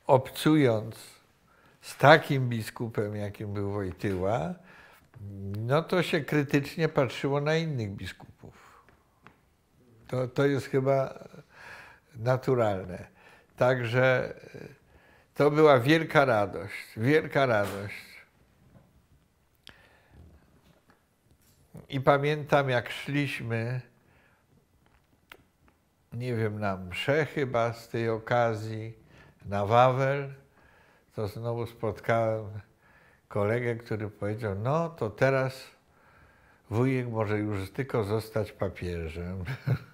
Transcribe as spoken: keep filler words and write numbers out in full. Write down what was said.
obcując z takim biskupem, jakim był Wojtyła, no to się krytycznie patrzyło na innych biskupów. To, to jest chyba naturalne. Także to była wielka radość, wielka radość. I pamiętam, jak szliśmy, nie wiem, na mszę chyba z tej okazji, na Wawel, to znowu spotkałem kolegę, który powiedział, no to teraz wujek może już tylko zostać papieżem.